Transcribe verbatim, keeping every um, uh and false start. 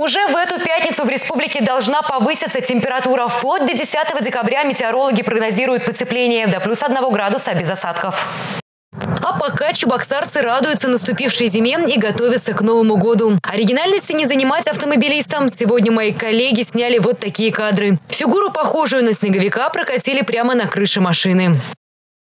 Уже в эту пятницу в республике должна повыситься температура. Вплоть до десятого декабря метеорологи прогнозируют потепление до плюс одного градуса без осадков. А пока чебоксарцы радуются наступившей зиме и готовятся к Новому году. Оригинальности не занимать автомобилистам. Сегодня мои коллеги сняли вот такие кадры. Фигуру, похожую на снеговика, прокатили прямо на крыше машины.